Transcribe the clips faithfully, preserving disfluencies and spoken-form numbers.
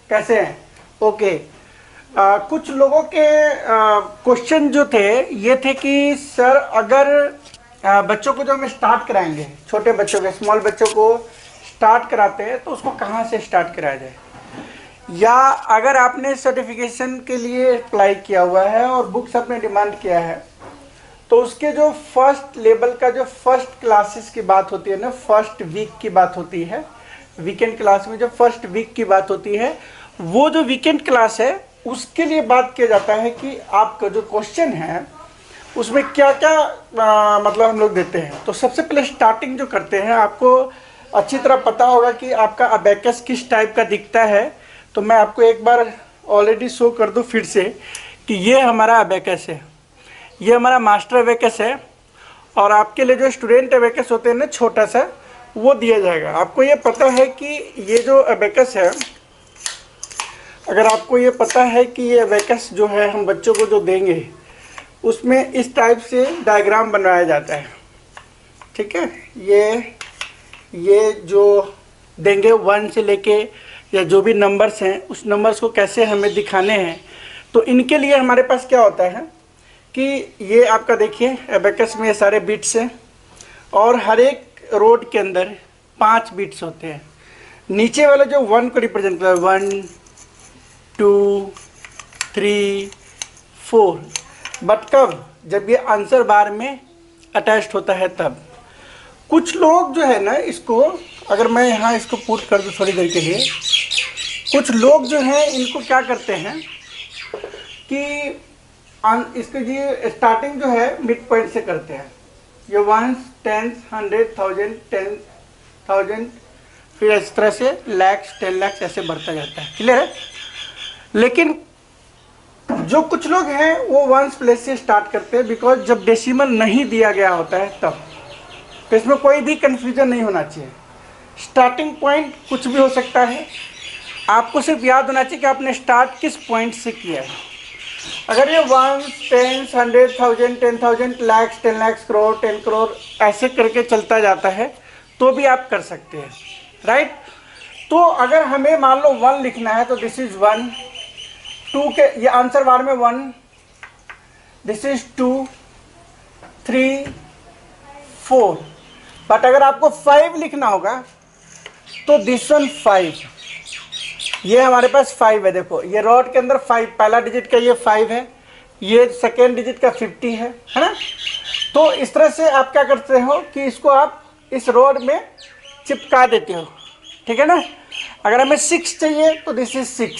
कैसे हैं? ओके। आ, कुछ लोगों के क्वेश्चन जो थे ये थे कि सर अगर आ, बच्चों को जो हम स्टार्ट कराएंगे, छोटे बच्चों के, स्मॉल बच्चों को स्टार्ट कराते हैं तो उसको कहाँ से स्टार्ट कराया जाए, या अगर आपने सर्टिफिकेशन के लिए अप्लाई किया हुआ है और बुक्स आपने डिमांड किया है तो उसके जो फर्स्ट लेवल का जो फर्स्ट क्लासेस की बात होती है ना, फर्स्ट वीक की बात होती है, वीकेंड क्लास में जो फर्स्ट वीक की बात होती है, वो जो वीकेंड क्लास है उसके लिए बात किया जाता है कि आपका जो क्वेश्चन है उसमें क्या क्या आ, मतलब हम लोग देते हैं। तो सबसे पहले स्टार्टिंग जो करते हैं, आपको अच्छी तरह पता होगा कि आपका अबेकस किस टाइप का दिखता है। तो मैं आपको एक बार ऑलरेडी शो कर दूं फिर से कि ये हमारा अबेकस है, ये हमारा मास्टर अबेकस है, और आपके लिए जो स्टूडेंट अबेकस होते हैं ना छोटा सा, वो दिया जाएगा। आपको ये पता है कि ये जो अबेकस है, अगर आपको ये पता है कि ये अबेकस जो है हम बच्चों को जो देंगे उसमें इस टाइप से डायग्राम बनाया जाता है, ठीक है। ये ये जो देंगे वन से लेके या जो भी नंबर्स हैं उस नंबर्स को कैसे हमें दिखाने हैं, तो इनके लिए हमारे पास क्या होता है कि ये आपका देखिए अबेकस में ये सारे बिट्स हैं और हर एक रोड के अंदर पांच बिट्स होते हैं। नीचे वाला जो वन को रिप्रेजेंट करता है, one two three four, but कब, जब ये आंसर बार में अटैच्ड होता है तब। कुछ लोग जो है ना इसको, अगर मैं यहाँ इसको पुट कर दूँ थोड़ी देर के लिए, कुछ लोग जो हैं इनको क्या करते हैं कि इसके जी स्टार्टिंग जो है मिड पॉइंट से करते हैं। ये ones, tens, hundred, thousand, ten thousand, फिर इस तरह से लैक्स, टेन लैक्स ऐसे बढ़ता जाता है, क्लियर है। लेकिन जो कुछ लोग हैं वो वंस प्लेस से स्टार्ट करते हैं, बिकॉज जब डेसिमल नहीं दिया गया होता है तब। तो इसमें कोई भी कंफ्यूजन नहीं होना चाहिए। स्टार्टिंग पॉइंट कुछ भी हो सकता है, आपको सिर्फ याद होना चाहिए कि आपने स्टार्ट किस पॉइंट से किया है। अगर ये one, ten, hundred, thousand, ten thousand, lakhs, ten lakhs, crore, ten crore ऐसे करके चलता जाता है तो भी आप कर सकते हैं, राइट। तो अगर हमें मान लो वन लिखना है तो दिस इज वन, टू के ये आंसर बार में one, this is two, three, four. But अगर आपको फाइव लिखना होगा तो दिस वन फाइव, ये हमारे पास फाइव है। देखो ये रॉड के अंदर फाइव, पहला डिजिट का ये फाइव है, ये सेकेंड डिजिट का फिफ्टी है, है ना। तो इस तरह से आप क्या करते हो कि इसको आप इस रॉड में चिपका देते हो, ठीक है ना। अगर हमें सिक्स चाहिए तो this is six,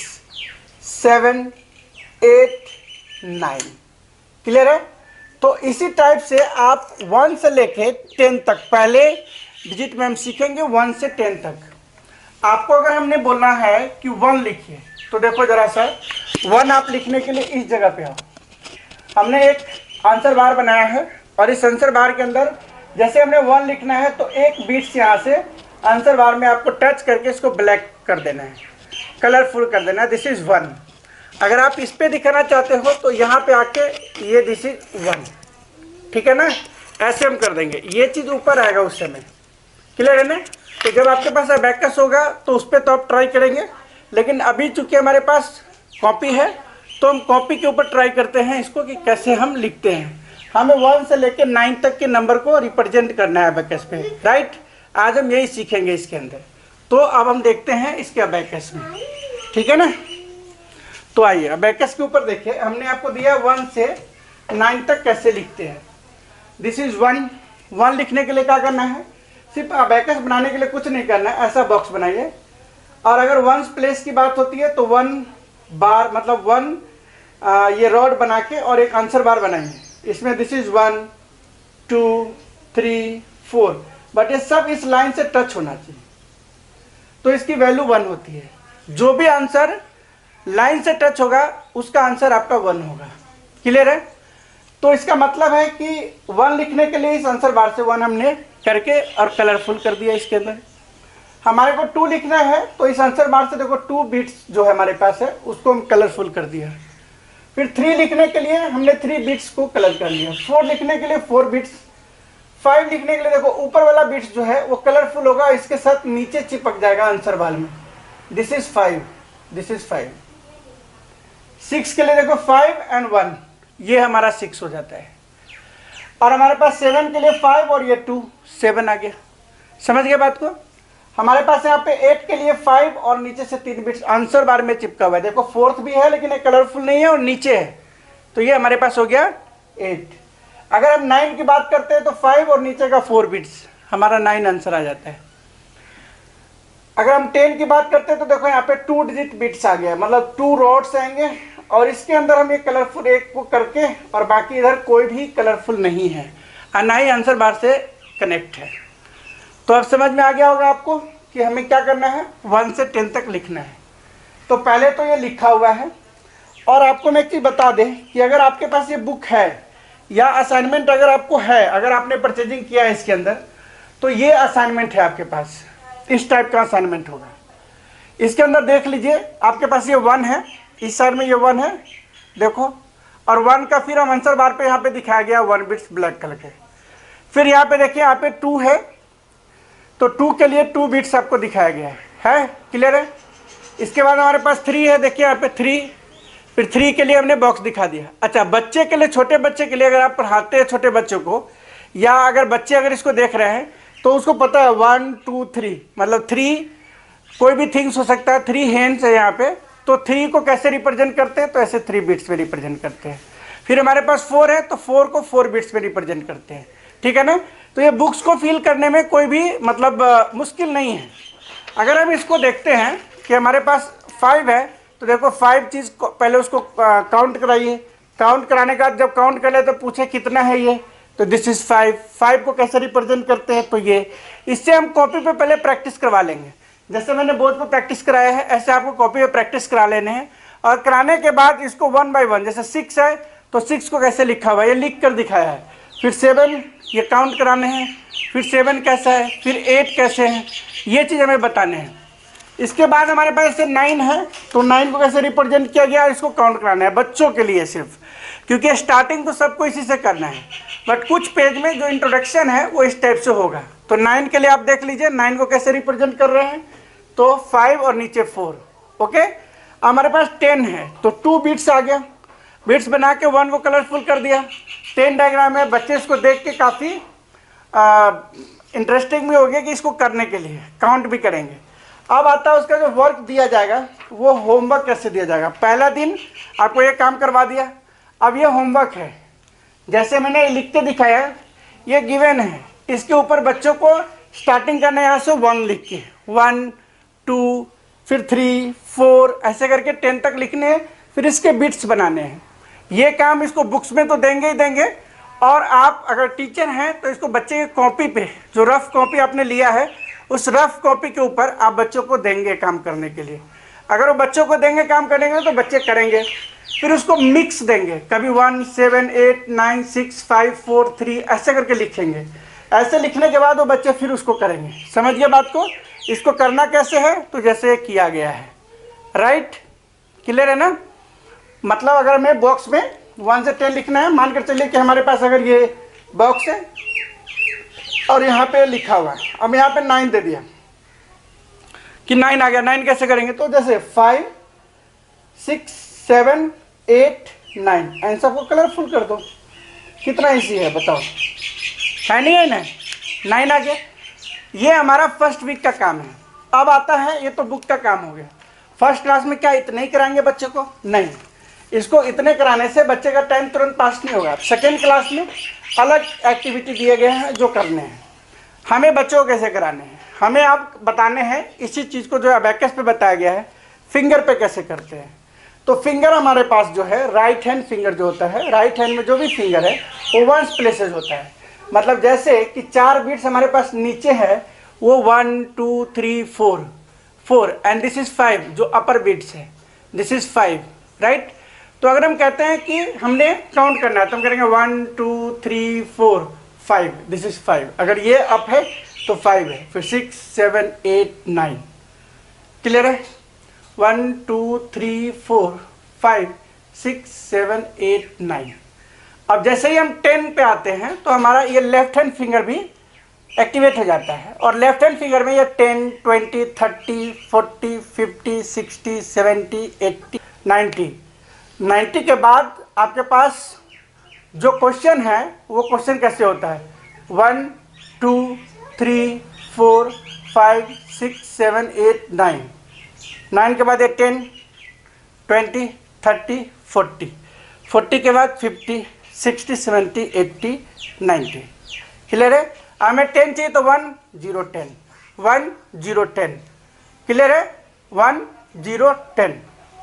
seven, eight, nine, clear है। तो इसी टाइप से आप वन से लेके टेन तक, पहले डिजिट में हम सीखेंगे वन से टेन तक। आपको अगर हमने बोलना है कि वन लिखिए तो देखो जरा सा, वन आप लिखने के लिए इस जगह पे आओ। हमने एक आंसर बार बनाया है और इस आंसर बार के अंदर जैसे हमने वन लिखना है तो एक बीट्स यहाँ से आंसर बार में आपको टच करके इसको ब्लैक कर देना है, कलरफुल कर देना है, दिस इज वन। अगर आप इस पे दिखाना चाहते हो तो यहाँ पे आके ये दिस इज वन, ठीक है ना। ऐसे हम कर देंगे, ये चीज़ ऊपर आएगा उस समय, क्लियर है ना। तो जब आपके पास अबेकस होगा तो उस पर तो आप ट्राई करेंगे, लेकिन अभी चूंकि हमारे पास कॉपी है तो हम कॉपी के ऊपर ट्राई करते हैं इसको कि कैसे हम लिखते हैं। हमें वन से लेकर नाइन तक के नंबर को रिप्रेजेंट करना है अबेकस पे, राइट। आज हम यही सीखेंगे इसके अंदर। तो अब हम देखते हैं इसके अबेकस में, ठीक है ना। तो आइए अबेकस के ऊपर देखिए, हमने आपको दिया वन से नाइन तक कैसे लिखते हैं। दिस इज वन, वन लिखने के लिए क्या करना है, सिर्फ अबेकस बनाने के लिए कुछ नहीं करना है, ऐसा बॉक्स बनाइए। और अगर वंस प्लेस की बात होती है तो वन बार, मतलब वन आ, ये रॉड बना के और एक आंसर बार बनाइए। इसमें this is one, two, three, four, but ये सब इस लाइन से टच होना चाहिए तो इसकी वैल्यू वन होती है। जो भी आंसर लाइन से टच होगा उसका आंसर आपका वन होगा, क्लियर है। तो इसका मतलब है कि वन लिखने के लिए इस आंसर बार से वन हमने करके और कलरफुल कर दिया इसके अंदर। हमारे को टू लिखना है तो इस आंसर बार से देखो टू बिट्स जो है हमारे पास है उसको हम कलरफुल कर दिया। फिर थ्री लिखने के लिए हमने थ्री बिट्स को कलर कर लिया। फोर लिखने के लिए फोर बिट्स। फाइव लिखने के लिए देखो ऊपर वाला बिट्स जो है वो कलरफुल होगा, इसके साथ नीचे चिपक जाएगा आंसर बार में, this is five. This is five. Six के लिए देखो फाइव एंड वन, ये हमारा सिक्स हो जाता है। और हमारे पास सेवन के लिए फाइव और ये टू, सेवन आ गया। समझ गए बात को? हमारे पास यहाँ पे एट के लिए फाइव और नीचे से तीन बिट्स आंसर बार में चिपका हुआ है। देखो फोर्थ भी है लेकिन ये कलरफुल नहीं है और नीचे है, तो ये हमारे पास हो गया एट। अगर हम नाइन की बात करते हैं तो फाइव और नीचे का फोर बिट्स, हमारा नाइन आंसर आ जाता है। अगर हम टेन की बात करते हैं तो देखो यहाँ पे टू डिजिट बिट्स आ गया, मतलब टू रॉड्स आएंगे और इसके अंदर हम ये कलरफुल एक को करके और बाकी इधर कोई भी कलरफुल नहीं है और ना ही आंसर बार से कनेक्ट है। तो अब समझ में आ गया होगा आपको कि हमें क्या करना है, वन से टेन तक लिखना है। तो पहले तो ये लिखा हुआ है। और आपको मैं एक चीज़ बता दें कि अगर आपके पास ये बुक है या असाइनमेंट अगर आपको है, अगर आपने परचेजिंग किया है इसके अंदर, तो ये असाइनमेंट है आपके पास, इस टाइप का असाइनमेंट होगा। इसके अंदर देख लीजिए आपके पास ये वन है, इस साइड में ये वन है देखो, और वन का फिर हम आंसर बार पे यहाँ पे दिखाया गया वन बिट्स ब्लैक कलर के। फिर यहाँ पे देखिए यहाँ पे टू है, तो टू के लिए टू बिट्स आपको दिखाया गया है, है क्लियर है। इसके बाद हमारे पास थ्री है, देखिए यहाँ पे थ्री, फिर थ्री के लिए हमने बॉक्स दिखा दिया। अच्छा, बच्चे के लिए, छोटे बच्चे के लिए अगर आप पढ़ाते हैं छोटे बच्चों को, या अगर बच्चे अगर इसको देख रहे हैं तो उसको पता है वन टू थ्री, मतलब थ्री कोई भी थिंग्स हो सकता है, थ्री हैंड्स है यहाँ पे, तो थ्री को कैसे रिप्रेजेंट करते हैं, तो ऐसे थ्री बिट्स में रिप्रेजेंट करते हैं। फिर हमारे पास फोर है तो फोर को फोर बिट्स में रिप्रेजेंट करते हैं, ठीक है ना। तो ये बुक्स को फिल करने में कोई भी मतलब आ, मुश्किल नहीं है। अगर हम इसको देखते हैं कि हमारे पास फाइव है, तो देखो फाइव चीज़ को पहले उसको काउंट कराइए। काउंट कराने के बाद जब काउंट कर ले तो पूछे कितना है ये, तो दिस इज़ फाइव। फाइव को कैसे रिप्रेजेंट करते हैं, तो ये, इससे हम कॉपी पे पहले प्रैक्टिस करवा लेंगे। जैसे मैंने बोर्ड पे प्रैक्टिस कराया है ऐसे आपको कॉपी पे प्रैक्टिस करा लेने हैं। और कराने के बाद इसको वन बाय वन, जैसे सिक्स है तो सिक्स को कैसे लिखा हुआ है ये लिख कर दिखाया है। फिर सेवन ये काउंट कराने हैं, फिर सेवन कैसा है, फिर एट कैसे हैं, ये चीज़ हमें बताने हैं। इसके बाद हमारे पास जैसे नाइन है तो नाइन को कैसे रिप्रेजेंट किया गया, इसको काउंट कराना है बच्चों के लिए सिर्फ, क्योंकि स्टार्टिंग तो सबको इसी से करना है, बट कुछ पेज में जो इंट्रोडक्शन है वो इस टाइप से होगा। तो नाइन के लिए आप देख लीजिए नाइन को कैसे रिप्रेजेंट कर रहे हैं, तो फाइव और नीचे फोर। ओके, हमारे पास टेन है तो टू बिट्स आ गया, बिट्स बना के वन को कलरफुल कर दिया। टेन डायग्राम है, बच्चे इसको देख के काफ़ी इंटरेस्टिंग भी हो गया कि इसको करने के लिए काउंट भी करेंगे। अब आता है उसका जो वर्क दिया जाएगा, वो होमवर्क कैसे दिया जाएगा। पहला दिन आपको ये काम करवा दिया, अब ये होमवर्क है, जैसे मैंने लिख के दिखाया ये गिवन है, इसके ऊपर बच्चों को स्टार्टिंग करना है यहाँ से वन लिख के, वन टू फिर थ्री फोर ऐसे करके टेन तक लिखने हैं, फिर इसके बिट्स बनाने हैं। ये काम इसको बुक्स में तो देंगे ही देंगे, और आप अगर टीचर हैं तो इसको बच्चे की कॉपी पे, जो रफ कॉपी आपने लिया है उस रफ कॉपी के ऊपर आप बच्चों को देंगे काम करने के लिए। अगर वो बच्चों को देंगे काम करने के लिए तो बच्चे करेंगे, फिर उसको मिक्स देंगे, कभी one seven eight nine six five four three ऐसे करके लिखेंगे। ऐसे लिखने के बाद वो बच्चे फिर उसको करेंगे। समझ गए बात को। इसको करना कैसे है, तो जैसे किया गया है, राइट, क्लियर है ना। मतलब अगर हमें बॉक्स में वन से टेन लिखना है, मान कर चलिए कि हमारे पास अगर ये बॉक्स है और यहाँ पे लिखा हुआ है, अब यहाँ पे नाइन दे दिया कि नाइन आ गया। नाइन कैसे करेंगे, तो जैसे five six seven eight nine, इन सबको कलरफुल कर दो। कितना इजी है बताओ, है नहीं है ना, नाइन आ गया। ये हमारा फर्स्ट वीक का काम है। अब आता है, ये तो बुक का काम हो गया। फर्स्ट क्लास में क्या इतने ही कराएंगे बच्चे को, नहीं, इसको इतने कराने से बच्चे का टाइम तुरंत पास नहीं होगा। सेकेंड क्लास में अलग एक्टिविटी दिए गए हैं जो करने हैं। हमें बच्चों को कैसे कराने हैं, हमें आप बताने हैं इसी चीज़ को जो अबैकस पे बताया गया है, फिंगर पे कैसे करते हैं। तो फिंगर हमारे पास जो है राइट हैंड फिंगर जो होता है, राइट हैंड में जो भी फिंगर है वो वंस प्लेसेस होता है। मतलब जैसे कि चार बीट्स हमारे पास नीचे है, वो one two three four four and this is five, जो अपर बीट्स है, दिस इज फाइव, राइट। तो अगर हम कहते हैं कि हमने काउंट करना है तो हम करेंगे one two three four five, this is five. अगर ये अप है तो फाइव है, फिर six seven eight nine, clear है। One two three four five six seven eight nine. अब जैसे ही हम टेन पे आते हैं तो हमारा ये लेफ्ट हैंड फिंगर भी एक्टिवेट हो जाता है। और लेफ्ट हैंड फिंगर में ये ten, twenty, thirty, forty, fifty, sixty, seventy, eighty, ninety. Ninety के बाद आपके पास जो क्वेश्चन है वो क्वेश्चन कैसे होता है, one, two, three, four, five, six, seven, eight, nine. Nine के बाद ये ten, twenty, thirty, forty. Forty के बाद fifty, sixty, seventy, eighty, ninety. Clear है? हमें टेन चाहिए तो one, zero, ten, one, zero, ten. Clear है? One, zero, ten.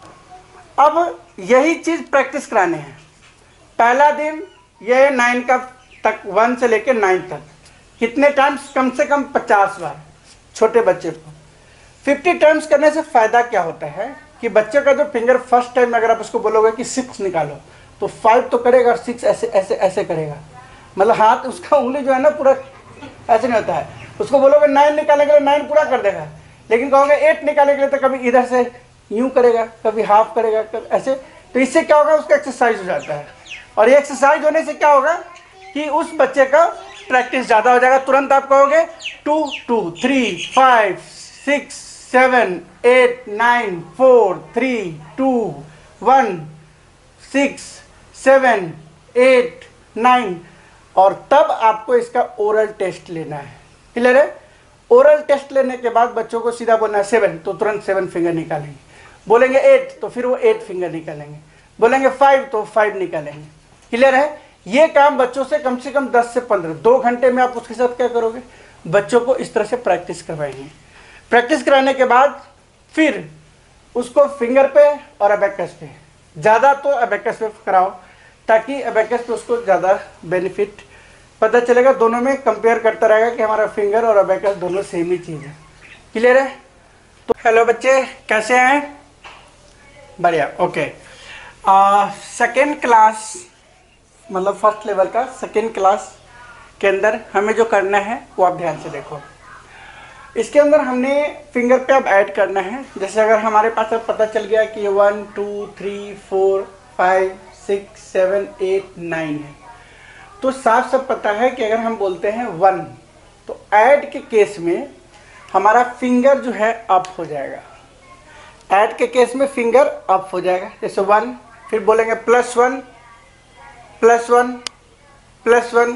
अब यही चीज़ प्रैक्टिस कराने हैं। पहला दिन ये नाइन का तक, वन से लेकर नाइन तक कितने टाइम्स, कम से कम पचास बार छोटे बच्चे को। फिफ्टी टाइम्स करने से फ़ायदा क्या होता है कि बच्चे का जो फिंगर फर्स्ट टाइम अगर आप उसको बोलोगे कि सिक्स निकालो तो फाइव तो करेगा और सिक्स ऐसे ऐसे ऐसे करेगा, मतलब हाथ उसका उंगली जो है ना पूरा ऐसे नहीं होता है। उसको बोलोगे नाइन निकालने के लिए नाइन पूरा कर देगा, लेकिन कहोगे एट निकालने के लिए तो कभी इधर से यूं करेगा, कभी हाफ करेगा, कभी ऐसे। तो इससे क्या होगा, उसका एक्सरसाइज हो जाता है। और ये एक्सरसाइज होने से क्या होगा कि उस बच्चे का प्रैक्टिस ज़्यादा हो जाएगा। तुरंत आप कहोगे two, two, three, five, six, seven, eight, nine, four, three, two, one, six, seven, eight, nine. और तब आपको इसका ओरल टेस्ट लेना है। क्लियर है? ओरल टेस्ट लेने के बाद बच्चों को सीधा बोलना है सेवन तो तुरंत सेवन फिंगर निकालेंगे, बोलेंगे एट तो फिर वो एट फिंगर निकालेंगे, बोलेंगे फाइव तो फाइव निकालेंगे। क्लियर है? ये काम बच्चों से कम से कम दस से पंद्रह, दो घंटे में आप उसके साथ क्या करोगे, बच्चों को इस तरह से प्रैक्टिस करवाएंगे। प्रैक्टिस कराने के बाद फिर उसको फिंगर पे और अबेकस पे, ज़्यादा तो अबेकस पे कराओ ताकि अबेकस पे उसको ज़्यादा बेनिफिट पता चलेगा। दोनों में कंपेयर करता रहेगा कि हमारा फिंगर और अबेकस दोनों सेम ही चीज़ है। क्लियर है? तो हेलो बच्चे, कैसे हैं? बढ़िया, ओके। सेकेंड क्लास मतलब फर्स्ट लेवल का सेकेंड क्लास के अंदर हमें जो करना है वो आप ध्यान से देखो। इसके अंदर हमने फिंगर पे अब ऐड करना है। जैसे अगर हमारे पास अब पता चल गया कि one, two, three, four, five, six, seven, eight, nine है, तो साफ साफ पता है कि अगर हम बोलते हैं वन तो ऐड के केस में हमारा फिंगर जो है अप हो जाएगा। ऐड के केस में फिंगर अप हो जाएगा। जैसे वन, फिर बोलेंगे plus one, plus one, plus one,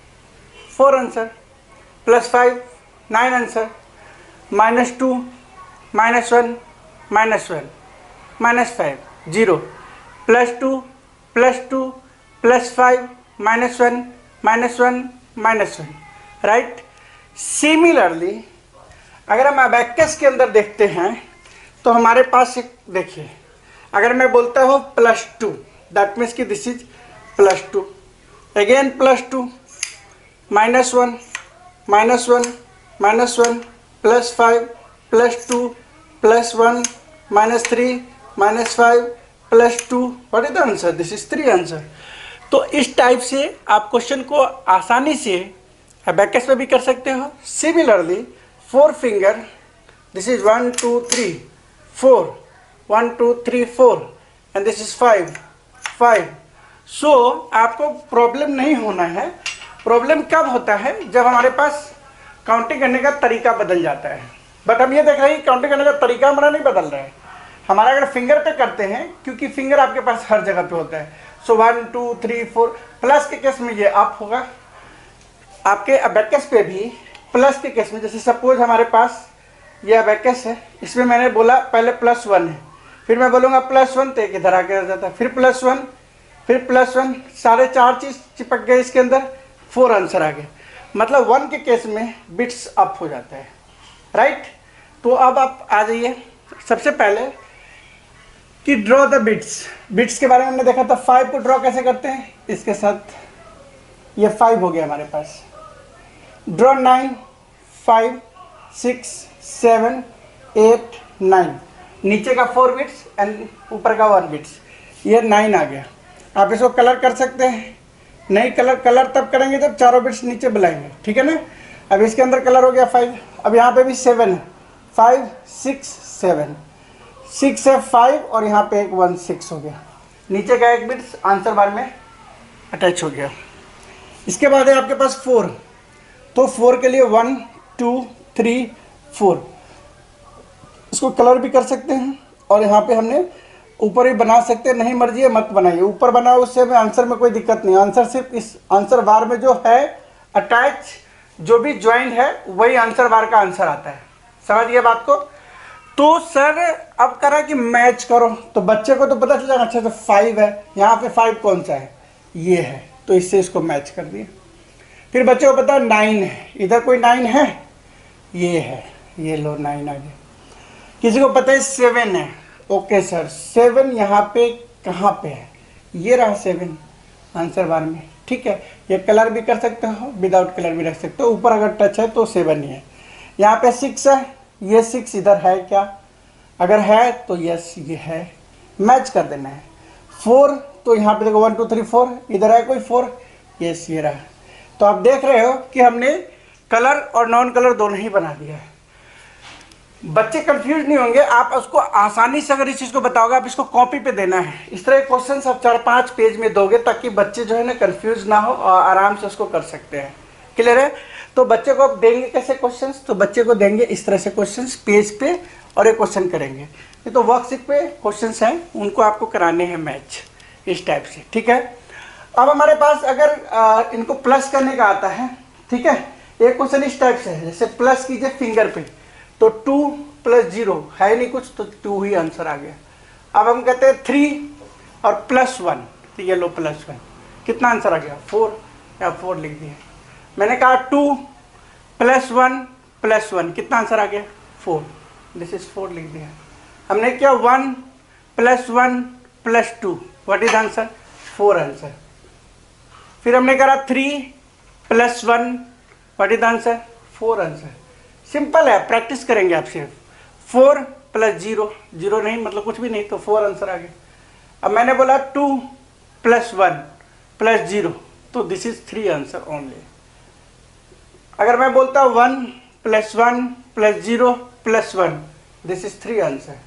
four answer, plus five, nine answer, minus two, minus one, minus one, minus five, zero, plus two, plus two, plus five, minus one, minus one, minus one. Right? Similarly अगर हम abacus के अंदर देखते हैं तो हमारे पास एक देखिए, अगर मैं बोलता हूँ प्लस टू, दैट मीन्स कि this is plus two, again plus two, minus one, minus one, minus one, plus five, plus two, plus one, minus three, minus five, plus two, what is the answer? This is three answer. तो इस type से आप question को आसानी से abacus में भी कर सकते हो। Similarly four finger, this is one, two, three, four, one, two, three, four, and this is five, five. So आपको प्रॉब्लम नहीं होना है। प्रॉब्लम कब होता है? जब हमारे पास काउंटिंग करने का तरीका बदल जाता है। बट हम ये देख रहे हैं काउंटिंग करने का तरीका हमारा नहीं बदल रहा है। हमारा अगर फिंगर पे करते हैं, क्योंकि फिंगर आपके पास हर जगह पे होता है, so one, two, three, four, plus के केस में ये अप होगा। आपके अबेकस पे भी प्लस के केस में, जैसे सपोज हमारे पास ये अबेकस है, इसमें मैंने बोला पहले प्लस वन है, फिर मैं बोलूँगा प्लस वन तो एक इधर आके रह जाता है, फिर प्लस वन, फिर प्लस वन, साढ़े चार चीज़ चिपक गए इसके अंदर, फोर आंसर आ गए। मतलब वन के केस में बिट्स अप हो जाता है। राइट? तो अब आप आ जाइए सबसे पहले कि ड्रॉ द बिट्स। बिट्स के बारे में हमने देखा था, फाइव को ड्रॉ कैसे करते हैं। इसके साथ ये फाइव हो गया हमारे पास। Draw nine, five, six, seven, eight, nine, नीचे का फोर बिट्स एंड ऊपर का वन बिट्स, ये नाइन आ गया। आप इसको कलर कर सकते हैं। नहीं कलर कलर तब करेंगे जब चारों बिट्स नीचे बुलाएंगे, ठीक है ना। अब इसके अंदर कलर हो गया फाइव। अब यहाँ पे भी सेवन है, फाइव, सिक्स, सेवन, सिक्स है, फाइव और यहाँ पे एक वन, सिक्स हो गया। नीचे का एक बिट्स आंसर बार में अटैच हो गया। इसके बाद है आपके पास फोर। तो फोर के लिए वन टू थ्री फोर, इसको कलर भी कर सकते हैं और यहाँ पे हमने ऊपर भी बना सकते हैं, नहीं मर्जी है मत बनाइए, ऊपर बनाओ उससे में आंसर में कोई दिक्कत नहीं। आंसर सिर्फ इस आंसर बार में जो है अटैच, जो भी ज्वाइन है वही आंसर बार का आंसर आता है। समझिए बात को। तो सर अब करा कि मैच करो, तो बच्चे को तो पता चल जाएगा अच्छा तो फाइव है, यहाँ पे फाइव कौन सा है, ये है, तो इससे इसको मैच कर दिए। फिर बच्चे को पता है नाइन है, इधर कोई नाइन है, ये है, ये लो नाइन आ गया। किसी को पता है सेवन है, ओके सर सेवन यहाँ पे कहाँ पे है, ये रहा सेवन आंसर बार में, ठीक है। ये कलर भी कर सकते हो, विदाउट कलर भी रख सकते हो, ऊपर अगर टच है तो सेवन ही है। यहाँ पे सिक्स है, ये सिक्स इधर है क्या, अगर है तो यस ये है, मैच कर देना है। फोर तो यहाँ पे देखो वन टू थ्री फोर, इधर है कोई फोर, यस ये रहा। तो आप देख रहे हो कि हमने कलर और नॉन कलर दोनों ही बना दिया है। बच्चे कंफ्यूज नहीं होंगे, आप उसको आसानी से अगर इस चीज़ को बताओगे, आप इसको कॉपी पे देना है, इस तरह के क्वेश्चन आप चार पांच पेज में दोगे ताकि बच्चे जो है ना कंफ्यूज ना हो और आराम से उसको कर सकते हैं। क्लियर है। तो बच्चे को आप देंगे कैसे क्वेश्चंस, तो बच्चे को देंगे इस तरह से क्वेश्चंस पेज पे और एक क्वेश्चन करेंगे। ये तो वर्कशीट पे क्वेश्चंस हैं, उनको आपको कराने हैं मैच इस टाइप से, ठीक है। अब हमारे पास अगर आ, इनको प्लस करने का आता है, ठीक है, एक क्वेश्चन इस टाइप से है, जैसे प्लस कीजिए फिंगर पे, तो टू प्लस जीरो है नहीं कुछ, तो टू ही आंसर आ गया। अब हम कहते हैं थ्री और प्लस वन, तो ये लो प्लस वन, कितना आंसर आ गया, फोर, या फोर लिख दिया। मैंने कहा two plus one plus one, कितना आंसर आ गया, फोर, दिस इज फोर लिख दिया। हमने क्या one plus one plus two, what is answer, four answer. फिर हमने कहा three plus one, what is answer, four answer. Simple है, प्रैक्टिस करेंगे आप सिर्फ। फोर प्लस जीरो, जीरो नहीं मतलब कुछ भी नहीं, तो फोर आंसर आ गया। अब मैंने बोला two plus one plus zero, तो this is three answer only. अगर मैं बोलता one plus one plus zero plus one, this is three answer.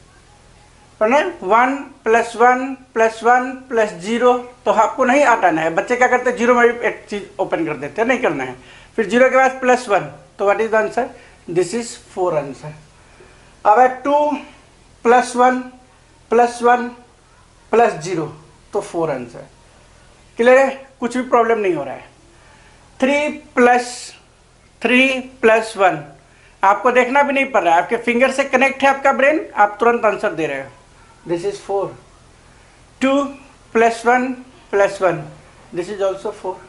One plus one plus one plus zero, तो आपको नहीं हटाना है। बच्चे क्या करते हैं, जीरो में भी एक चीज ओपन कर देते हैं, नहीं करना है। फिर जीरो के बाद प्लस वन, तो what is the answer, this is four answer. अब है two plus one plus one plus zero, तो फोर आंसर। क्लियर है, कुछ भी प्रॉब्लम नहीं हो रहा है। Three plus three plus one, आपको देखना भी नहीं पड़ रहा है, आपके फिंगर से कनेक्ट है आपका ब्रेन, आप तुरंत आंसर दे रहे हो, this is four. Two plus one plus one, this is also four.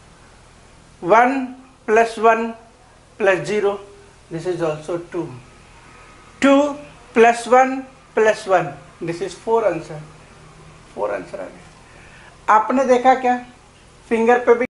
One plus one plus zero, this is also two. two plus one plus one, this is four answer. four answer आ गया। आपने देखा क्या, finger पे भी